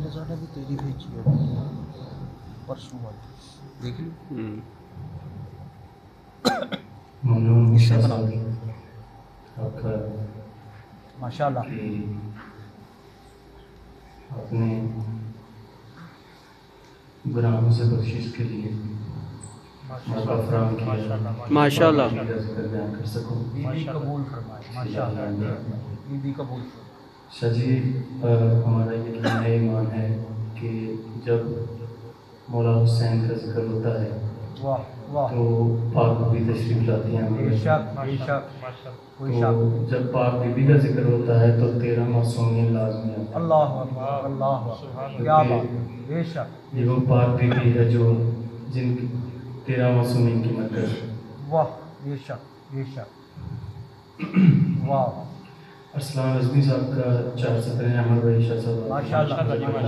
रज़ा ने भी तेरी भेजी होगी परसों वाली, देख ली। इससे बना आपका माशाल्लाह। अपने गुनाहों से बख्शिश के लिए मौका फराहम किया, माशाल्लाह। बयान कर सकूं। बीबी कबूल फरमाए, माशाल्लाह। बीबी कबूल फरमाए। शाह जी, हमारा यकीन है, ईमान है कि जब मौला हुसैन का जिक्र होता है वाह वाह, तो पाक बीबी तशरीफ लाती हैं। बेशक बेशक, कोई तो शक। जब पाक बीबी का जिक्र होता है तो 13 मासूमियत लाज़मी है। अल्लाह अकबर, अल्लाह अकबर, क्या बात है, बेशक। ये वो पाक बीबी है जो जिनकी 13 मासूमियत की मदद। वाह, बेशक बेशक, वाह। अस्सलाम रज़मी साहब का 4 सत्र अमर भाई शाह साहब माशाल्लाह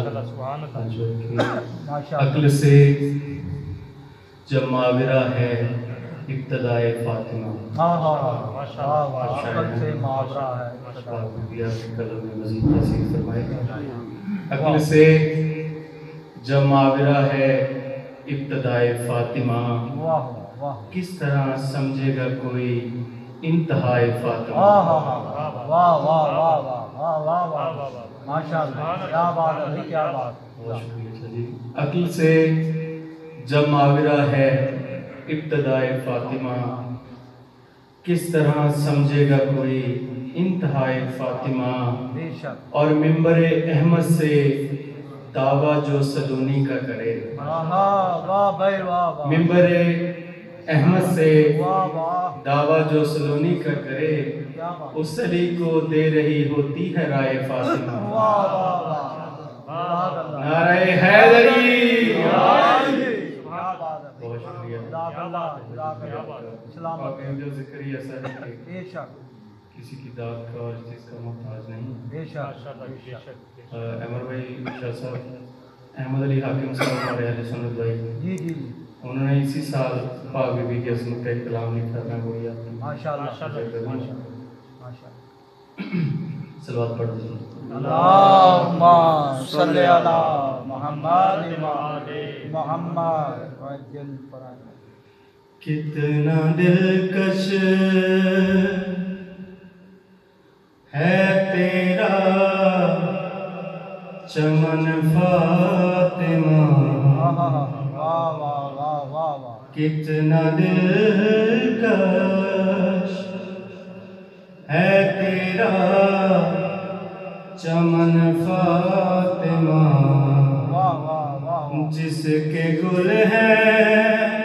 माशाल्लाह। अक्ल से जब माविरा है इब्तदाए फातिमा। हाँ हाँ हाँ, वाह वाह, अकल से मावरा है इब्तिदा। कलम में मज़ीद तसीर फरमाए। अक्ल से जब माविरा है इब्तदाए फातिमा, वाह वाह, किस तरह समझेगा कोई इंतहाए फातिमा। हाँ हाँ हाँ, वाह वाह वाह वाह वाह वाह वाह, माशाल्लाह, क्या बात है भाई, क्या बात। बहुत शुक्रिया जी। अक्ल से जब माविरा है इब्तदाए फातिमा, किस तरह समझेगा कोई इंतहाए फातिमा। बेशक। और मिंबर अहमद से दावा जो सलूनी का करे। वाह भाई वाह वाह, मिंबर अहमद से वाह वाह, दावा जो सलूनी का करे, क्या बात। उस अली को दे रही होती है राय फातिमा। वाह वाह वाह, नारे हैदरी। क्या बात है, बहुत शुक्रिया। सलामत है। जिक्र ही ऐसा है कि बेशक किसी की दाद का और चीज़ का मोहताज नहीं। बेशक। अमर भाई शाह साहब, अहमद अली हाकिम साहब हमारे अहले सुन्नत भाई, जी जी जी, उन्होंने इसी साल पाक बीबी की असमत का एक कलाम लिखा। मैं वही आपको माशाल्लाह माशाल्लाह। माशाल्लाह। सलवात पढ़ दीजिए। अल्लाहुम्मा सल्ली अला मुहम्मद व आले मुहम्मद वजल फराज। कितना दिलकश है तेरा चमन फातिमा। वाह वाह वाह वाह वाह, कितना दिलकश है तेरा चमन फातिमा। वाह वाह वाह, जिसके गुल हैं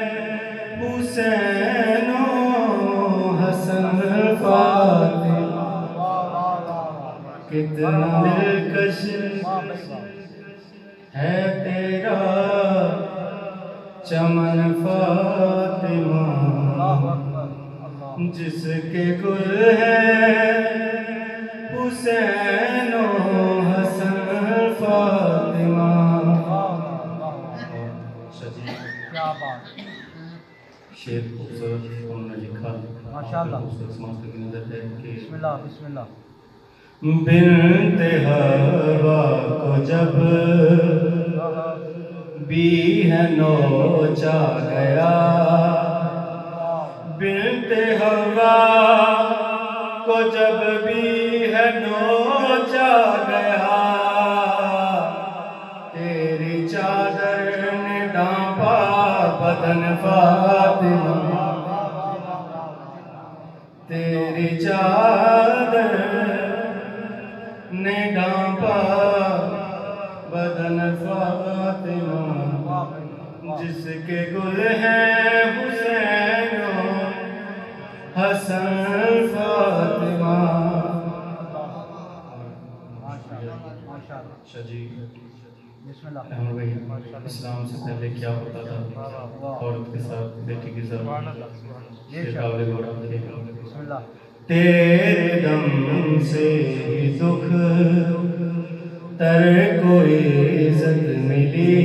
हुसैन हसन फातिमा। वाह वाह वाह, कितना दिलकश वाह भाई वाह, है तेरा चमन फातिमा। अल्लाह अकबर, अल्लाह। जिसके गुल हैं हुसैन हसन फातिमा। क्या बात, शेर खूबसूरत उन्होंने लिखा। माशाल्लाह। खूबसूरत समझते की नजर है कि बिस्मिल्लाह बिस्मिल्लाह। बिनते हवा को जब भी है नोचा गया, बिनते हवा को जब भी है नोचा गया, तेरी चादर ने ढांपा बदन फातिमा। तेरी चादर ने ढांपा बदन फातिमा। जिसके गुल हैं हुसैन हसन फातिमा। इस्लाम से पहले क्या होता था, औरत के साथ बेटी की ज़रूरत। तेरे दम से ही दुख तर कोई इज्जत मिली,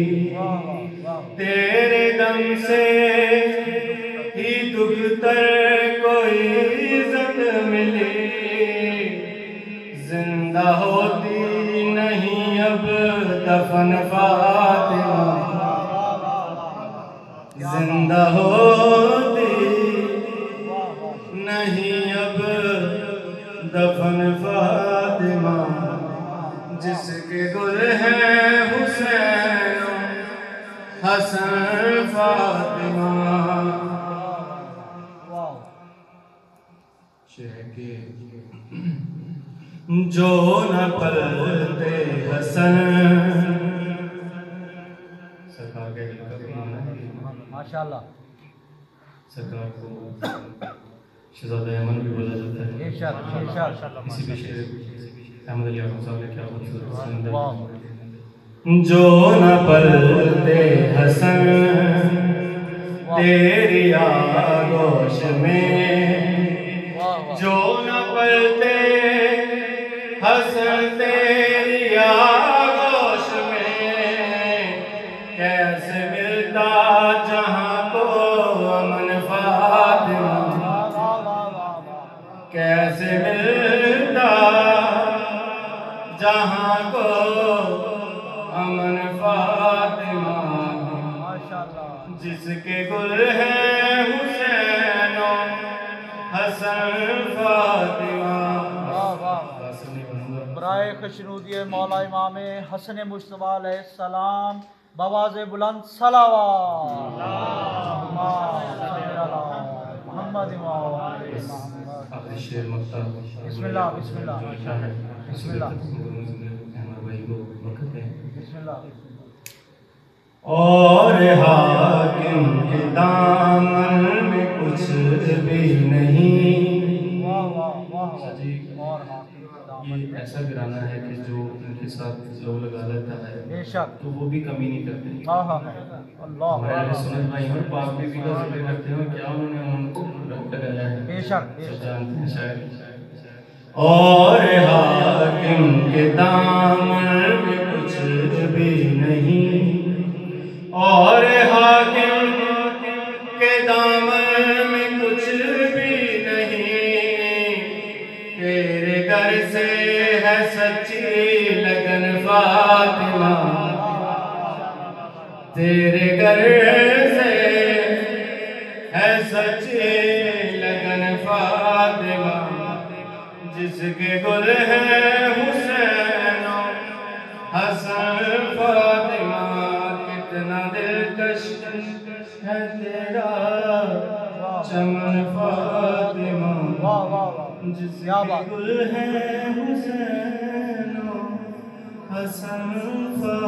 तेरे दम से ही दुख तर कोई इज्जत मिली। जिंदा होती नहीं अब दफन फातिमा जिंदा होती नहीं अब दफन फातिमा, जिसके गुल हैं हुसैन हसन फातिमा। के जो न पलते हसन सरकार के माशाल्लाह। सरकार को शहजादा अमन भी बोला जाता है। इसी पे शेर अहमद अली आखून साहब ने क्या खूबसूरत जो न पलते हसन तेरी आगोश में, जो न पलते हसन तेरी आगोश में, कैसे मिलता जहां को अमन फातिमा, कैसे मिलता जहां को अमन फातिमा, जिसके गुल हैं हुसैन हसन फातिमा। बराए खुशनुदी मौला इमाम हसन मुश्तबा अलैहिस्सलाम बवाज़े बुलंद सलावत मोहम्मद बिस्मिल्लाह बिस्मिल्लाह बिस्मिल्लाह बिस्मिल्लाह। और हाकिम के दामन में कुछ भी नहीं, ये ऐसा गिराना है कि जो उनके साथ लोग लगा लेता है बेशक तो वो भी कमी नहीं करते। अल्लाह हमारे अहले सुन्नत भाई और पाक भी का जिक्र करते हैं, क्या उन्होंने उनको लगाया है बेशक सब जानते हैं शायद। और हाकिम के दामन में कुछ भी नहीं, और हाकिम के दामन में कुछ भी नहीं, तेरे घर से है सच्ची लगन फातिमा, तेरे घर से है सच्ची लगन फातिमा, जिसके गुल है हुसैन हसन फातिमा। कितना दिलकश है तेरा चमन फातिमा, जिसके गुल है हुसैन हसन फातिमा।